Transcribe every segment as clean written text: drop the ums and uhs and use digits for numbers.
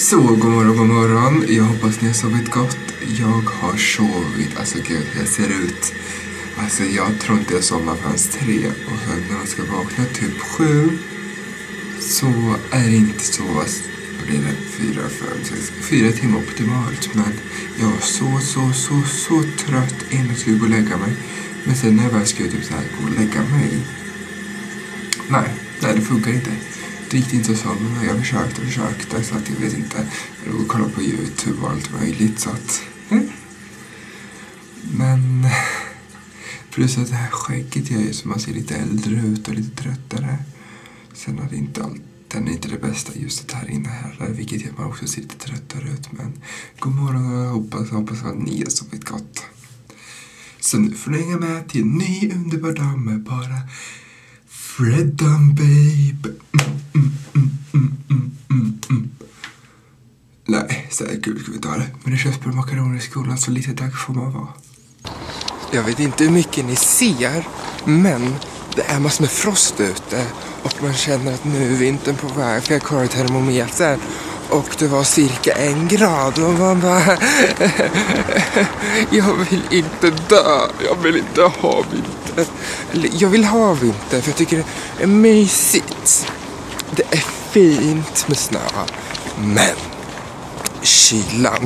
Så, god morgon. Jag hoppas ni har sovit gott. Jag har sovit. Alltså gud, jag ser ut. Alltså jag tror inte jag somnar förrän 3. Och sen när man ska vakna typ 7. Så är det inte så. Vad blir det? 4 timmar optimalt. Men jag var så trött innan jag skulle gå och lägga mig. Men sen när jag väl skulle typ så här gå och lägga mig. Nej, det funkar inte. Det gick inte så, men jag försökte så att jag vet inte. Jag kolla på YouTube och allt möjligt så att. Men plus att det här skägget gör ju så man ser lite äldre ut och lite tröttare. Sen är det inte den är inte det bästa ljuset här inne heller, vilket gör att man också ser lite tröttare ut. Men god morgon och jag hoppas att ni har sovit gott. Så nu får ni hänga med till en ny underbar dag med bara Fredan babe. Nej, så här kul ska vi ta det. Men det köps på makaroner i skolan så lite tack får man vara. Jag vet inte hur mycket ni ser, men det är massor med frost ute. Och man känner att nu är vintern på väg. För jag kollar termometern och det var cirka 1 grad. Och man bara, jag vill inte dö. Jag vill inte ha vinter. Eller, jag vill ha vinter för jag tycker det är mysigt. Det är fint med snö. Men kylan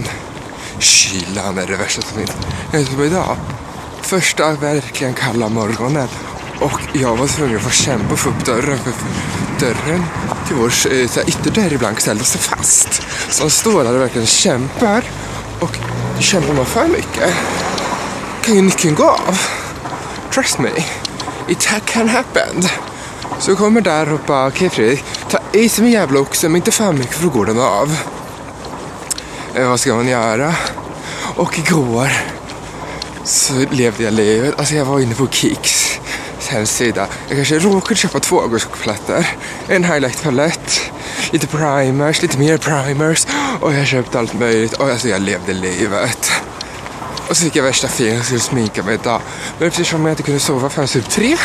är det värsta som finns. Jag som idag. Första verkligen kalla morgonen. Och jag var tvungen att få kämpa och få upp dörren. För dörren till vår ytterdörr ibland ställde sig fast. Så han står där och verkligen kämpar. Och kämpar man för mycket kan ju nyckeln gå av. Trust me. It can happen. Så kommer där och bara, okej Fredrik, ta i som en jävla oxe men inte för mycket för då går den av. Vad ska man göra? Och igår så levde jag livet. Alltså jag var inne på Kicks hemsida. Jag kanske råkade köpa 2 agurkpaletter. En highlight-palett. Lite primers, lite mer primers. Och jag köpte allt möjligt. Och alltså jag levde livet. Och så fick jag värsta feelingen och skulle sminka mig idag. Men eftersom jag inte kunde sova förrän typ 3.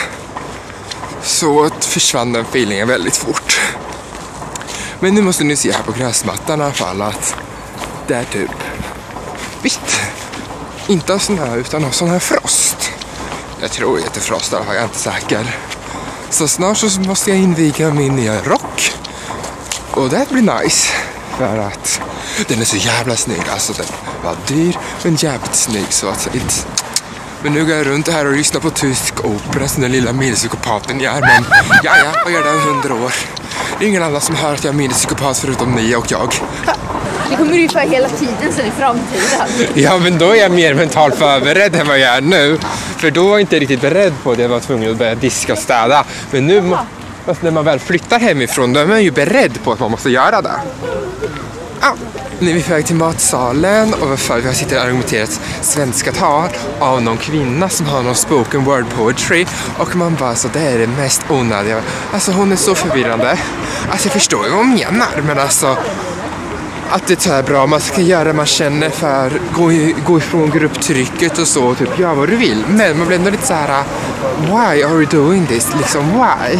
Så försvann den feelingen väldigt fort. Men nu måste ni se här på gräsmattan i alla fall att det är typ vitt. Inte av sån här utan av sån här frost. Jag tror att det är frost, jag är inte säker. Så snart så måste jag inviga min nya rock. Och det blir nice. För att den är så jävla snygg. Alltså den var dyr men jävligt snygg så att säga. Men nu går jag runt här och lyssnar på tysk opera som den lilla minipsykopaten jag är. Men vad gör det 100 år? Det är ingen annan som hör att jag är minipsykopat förutom ni och jag. Det kommer du för hela tiden sen i framtiden. Ja, men då är jag mer mentalt förberedd än vad jag är nu. För då var jag inte riktigt beredd på det. Jag var tvungen att börja diska och städa. Men nu, fast när man väl flyttar hemifrån, då är man ju beredd på att man måste göra det. Ja. Nu är vi på väg till matsalen och vi sitter och argumenterar ett svenska tal av någon kvinna som har någon spoken word poetry och man bara så det är det mest onödiga. Alltså hon är så förvirrande. Alltså jag förstår ju vad hon menar men alltså att det är så här bra man ska göra man känner för gå ifrån grupptrycket och så typ gör vad du vill men man blir ändå lite så här why are you doing this liksom why?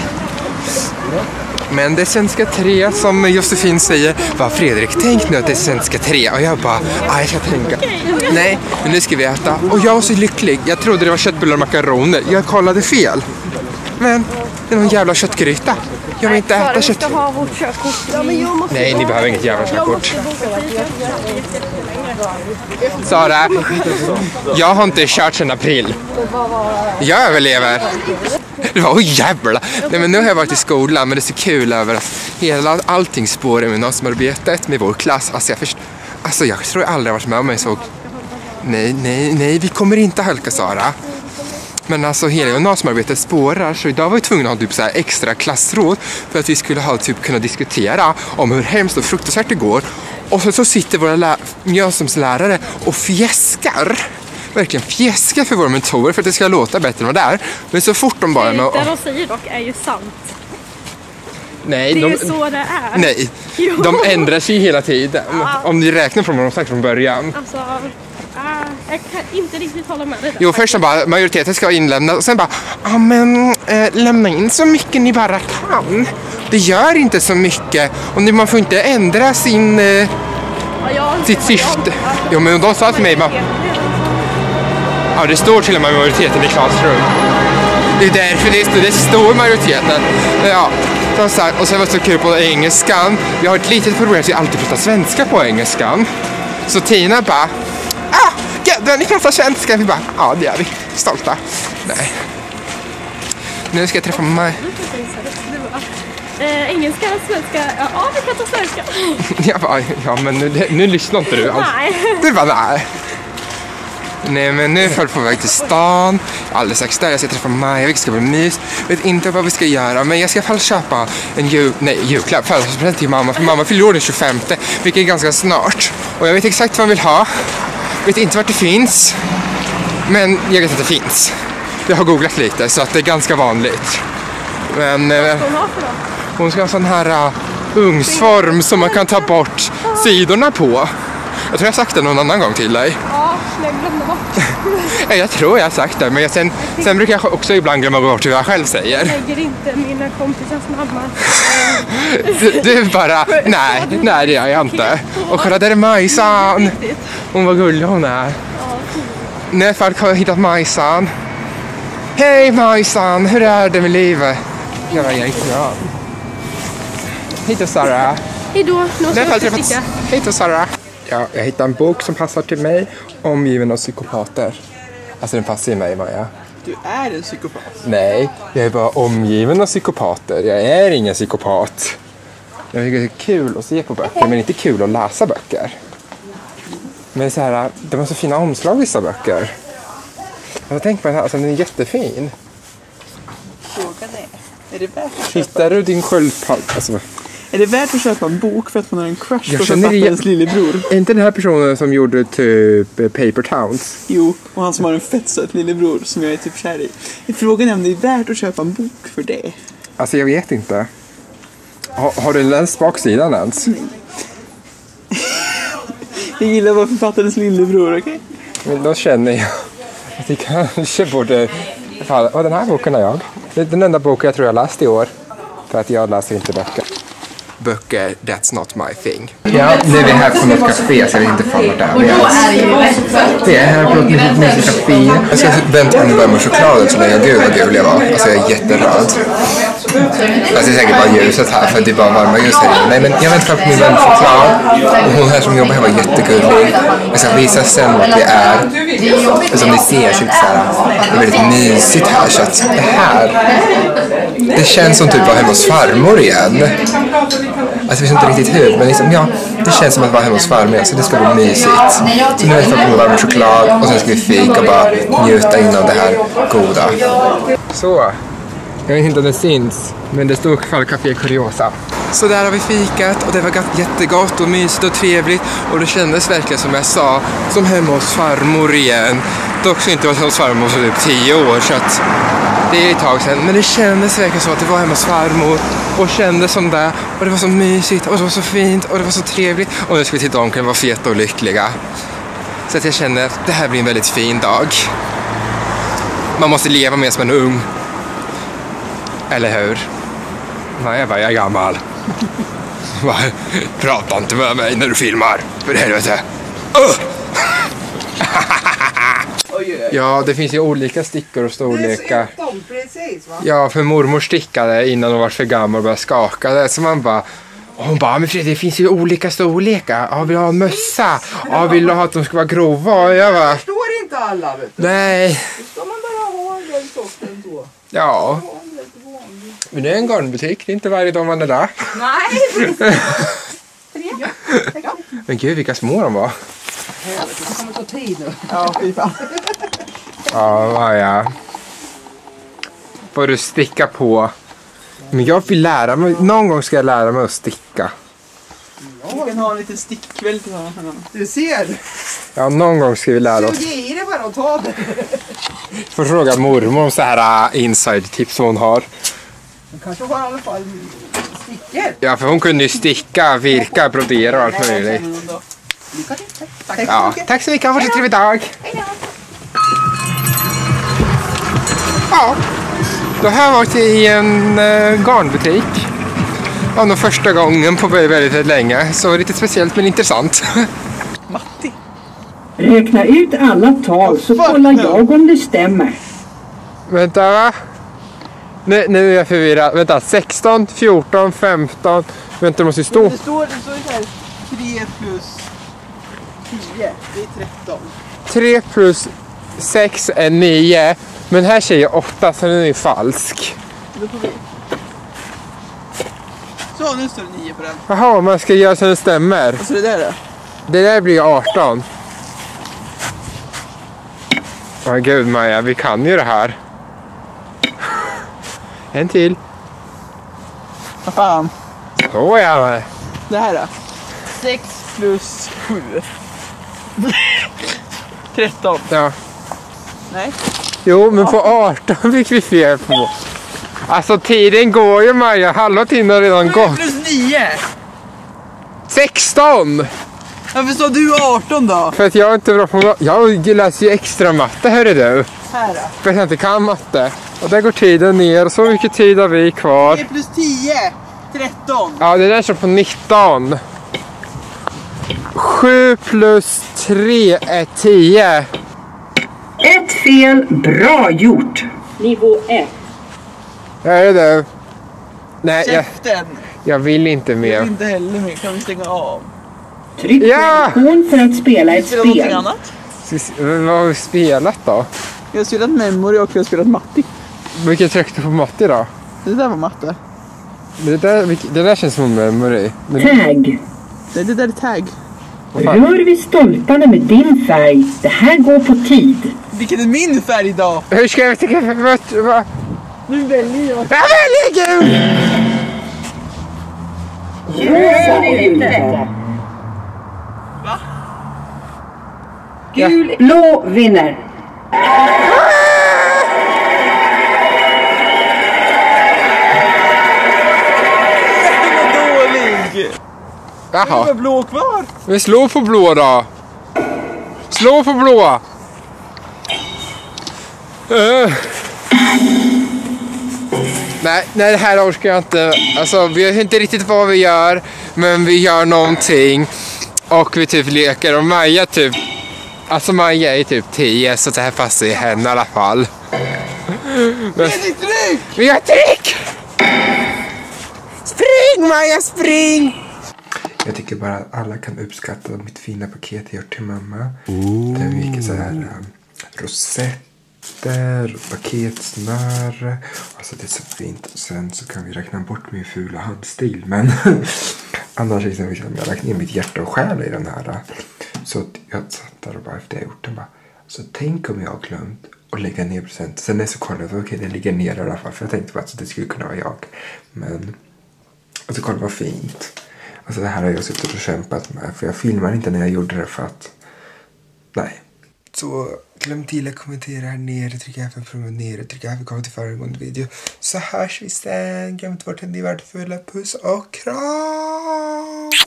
Men det är svenska 3 som Josefin säger. Vad Fredrik, tänk nu att det är svenska 3. Och jag bara, jag ska tänka. Nej, men nu ska vi äta. Och jag var så lycklig. Jag trodde det var köttbullar och makaroner. Jag kollade fel. Men det är någon jävla köttgryta. Jag vill inte äta kött. Ha vårt körkort. Nej, ni behöver inget jävla körkort. Sara, jag har inte kört sedan april. Jag överlever. Jävla. Nej, men nu har jag varit i skolan men det är så kul över att allting spår i gymnasiearbetet med vår klass. Alltså jag tror jag aldrig har varit med om en så. Nej, vi kommer inte halka Sara. Men alltså hela gymnasiearbetet spårar så idag var vi tvungna att ha typ så här extra klassråd för att vi skulle ha typ kunna diskutera om hur hemskt och fruktansvärt det går. Och så sitter våra gymnasielärare och fjäskar. Verkligen fjäskar för våra mentorer för att det ska låta bättre än vad det är. Men så fort de bara... Det de säger dock är ju sant. Nej, det är ju så det är. Nej, de ändrar sig hela tiden. Om ni räknar från vad de sagt från början. Alltså, Jag kan inte riktigt hålla med dig där. Jo, först så bara majoriteten ska inlämna och sen bara lämna in så mycket ni bara kan. Det gör inte så mycket och man får inte ändra sitt syfte. Jo, men de sa till mig ja, det står till och med majoriteten i klassrum. Det är därför det står majoriteten. Ja, som sagt, och sen var det så kul på engelskan. Vi har ett litet problem att vi alltid pratar svenska på engelskan. Så Tina bara, ni pratar svenska. Vi bara, ja det är vi. Stolta. Nej. Nu ska jag träffa mig. Engelska, svenska, ja vi pratar svenska. Jag bara, ja men nu lyssnar inte du alls. Nej. Du bara, nej. Nej, men nu är jag på väg till stan. Jag är alldeles strax där. Jag ska träffa Maja. Vi ska bli mys. Vet inte vad vi ska göra. Men jag ska i alla fall köpa en julklapp. Födelsedagspresent till mamma. För mamma fyller år den 25. Vilket är ganska snart. Och jag vet exakt vad hon vill ha. Vet inte vart det finns. Men jag vet att det finns. Jag har googlat lite så att det är ganska vanligt. Men hon ska ha en sån här ugnsform som man kan ta bort sidorna på. Jag tror jag har sagt det någon annan gång till dig. Ja, jag glömde bort. Jag tror jag har sagt det, men sen brukar jag också ibland glömma bort vad jag själv säger. Jag lägger inte mina kompisars mamma. Du bara, nej det gör jag inte. Och kolla, där är Majsan. Hon var gullig hon är. Nu har folk hittat Majsan. Hej Majsan, hur är det med livet? Jag var jättebra. Hej då Sara. Hej då, nu ska jag sticka. Hej då Sara. Ja, jag hittade en bok som passar till mig, omgiven av psykopater. Alltså den passar i mig, Maja. Du är en psykopat. Nej, jag är bara omgiven av psykopater. Jag är ingen psykopat. Jag tycker det är kul att se på böcker, men inte kul att läsa böcker. Men så här, det var så fina omslag vissa böcker. Jag tänkte på den här, alltså den är jättefin. Frågan är det värt att köpa? Hittar du din sköldpadda? Alltså, är det värt att köpa en bok för att man har en crush på känner författarens lillebror? Är inte den här personen som gjorde typ Paper Towns? Jo, och han som har en fett söt lillebror som jag är typ kär i. Frågan är om det är värt att köpa en bok för det. Alltså jag vet inte. Har du läst baksidan ens? Nej. Jag gillar att vara författarens lillebror, okej? Men då känner jag att vi kanske borde... Och den här boken har jag. Det är den enda boken jag tror jag läst i år. För att jag läser inte böcker. Böcker, that's not my thing. Ja, nu är vi här på något café så jag vet inte fan vart det är. Det är här på ett mysigt café. Jag ska vänta på novemberchokladen så länge. Gud vad gul jag var. Alltså jag är jätteröd. Alltså det är säkert bara ljuset här för det är bara varma ljus här. Nej men jag väntar på min vän choklad. Och hon här som jobbar här var jättegullig. Jag ska visa sen vart vi är. Och som ni ser så är det väldigt mysigt här. Så att det här... Det känns som typ att vara hemma hos farmor igen. Alltså jag vet inte riktigt hur, men liksom, ja, det känns som att vara hemma hos farmor igen, så det ska bli mysigt. Så nu ska vi på varm choklad och sen ska vi fika och bara njuta in av det här goda. Så, jag vet inte om det syns, men det stod kvar Café Curiosa. Så där har vi fikat och det var jättegott och mysigt och trevligt. Och det kändes verkligen som jag sa, som hemma hos farmor igen. Dock så inte varit hos farmor för typ 10 år, så att det är ett tag sedan. Men det kändes verkligen så att det var hemma hos farmor. Och kändes som det. Och det var så mysigt och det var så fint och det var så trevligt. Och nu ska vi titta om kan vara feta och lyckliga. Så att jag känner att det här blir en väldigt fin dag. Man måste leva med som en ung. Eller hur? Nej, jag är gammal. Prata inte med mig när du filmar. För helvete. Ja, det finns ju olika stickor och storlekar. Ja, för mormor stickade innan hon var för gammal och började skaka. Så man bara... Hon bara, men Fredrik, det finns ju olika storlekar. Ja, vill du ha en mössa? Ja, vill du ha att de ska vara grova? Och jag bara... Jag förstår inte alla, vet du. Nej. Ska man bara ha den sorten så? Ja. Men det är en garnbutik, det är inte varje dag man är där. Nej, Men gud, vilka små de var. det kommer ta tid nu. Ja, fy fan. Ja. Får du sticka på. Men jag vill lära mig, någon gång ska jag lära mig att sticka. Vi kan ha en liten stickkväll till honom. Du ser. Ja, någon gång ska vi lära oss. Så ge i det bara och ta det. Får fråga mormor om så här inside-tips hon har. Du kanske har i alla fall stickor. Ja, för hon kunde ju sticka, virka, brodera och allt möjligt. Lycka till. Tack så Ja, mycket. tack så mycket, ha en trevlig dag. Hej då. Ja, då har jag varit i en garnbutik. Ja, nog första gången på väldigt länge. Så lite speciellt men intressant. Matti. Räkna ut alla tal så kollar jag om det stämmer. Vänta, va? Nu är jag förvirrad. Vänta, 16, 14, 15. Vänta, det måste ju stå. Det står så här 3 plus 10, det är 13. 3 plus 6 är 9. Men här säger jag 8 så den är falsk. Då får vi. Så, nu står det 9 på den. Jaha, man ska göra så den stämmer. Och så det där då? Det där blir 18. Åh gud Maja, vi kan ju det här. En till. Vad fan? Så är jag med. Det här då? 6 plus 7. 13. Ja. Nej. Jo, men på 18 fick vi fel på. Alltså tiden går ju Maja, halva tiden har redan 7 gått. plus 9. 16! Varför sa du 18 då? För att jag är inte bra på jag läser ju extra matte, hörru du. Här då? För att jag inte kan matte. Och där går tiden ner, så mycket tid har vi kvar. 3 plus 10. 13. Ja, det där står på 19. 7 plus 3 är 10. Ett fel, bra gjort. Nivå 1. Hörru du. Nej, Käften. jag vill inte Jag mer. vill inte heller mer. Kan vi stänga av? Tryck på Ja! ikon för att spela ett Spelar någonting spel. annat? Vad har vi spelat då? Jag har spelat Memory och jag har spelat Matti. Vilket tryckte på matte då? Det där var matte. Det där känns som memory. Men, Tag. Det där är tag. Rör vid stolparna med din färg. Det här går på tid. Vilken är min färg då? hur ska jag tycka vad? Nu väljer jag. Jag väljer gul! Rosa är ute. Va? Gul, blå vinner. Den var dålig. Det Jaha. var blå kvar. Men slå på blå då. Slå på blå. Nej, det här orkar jag inte. Alltså, vi vet inte riktigt vad vi gör. Men vi gör någonting. Och vi typ leker. Och Maja typ. Alltså Maja är typ 10. Så det här passar i henne i alla fall. Det är ditt tryck. Vi har tryck! Spring Maja, spring! Jag tycker bara att alla kan uppskatta mitt fina paket jag gjort till mamma. Det är mycket så här rosetter, paketsnöre. Alltså det är så fint. Sen så kan vi räkna bort min fula handstil. Men annars liksom, jag har lagt ner mitt hjärta och själ i den här. Så jag satt där och bara efter jag gjort den bara. Så tänk om jag har glömt och lägga ner present. Sen när jag så kollade jag, okej, den ligger ner i alla fall. För jag tänkte bara att det skulle kunna vara jag. Men, alltså kolla vad fint. Alltså det här har jag suttit och kämpat med. För jag filmar inte när jag gjorde det för att, nej. Så glöm till att kommentera här nere. Tryck även prenumerera. Tryck även komma till föregående video. Så hörs vi sen. Glöm inte bort att ni är värdefulla. Puss och kram!